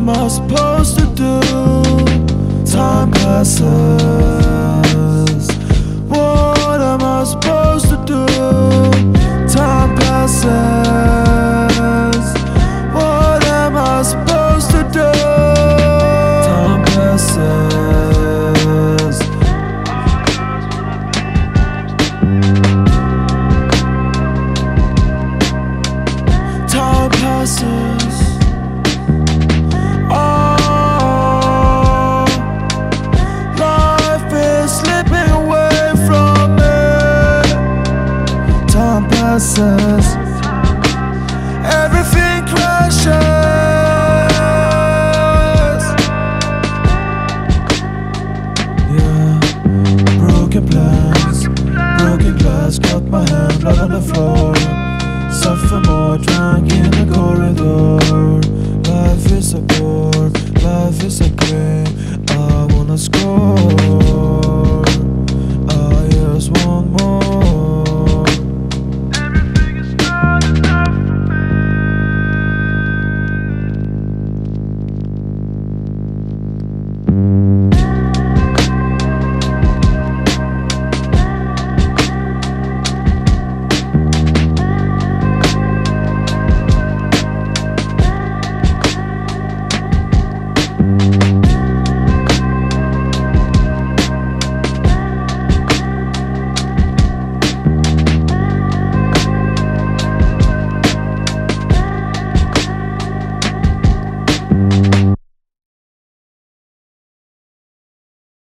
am I supposed to do? Time passes. What am I supposed to do? Time passes. What am I supposed to do? Time passes. Time passes. Oh, life is slipping away from me. Time passes.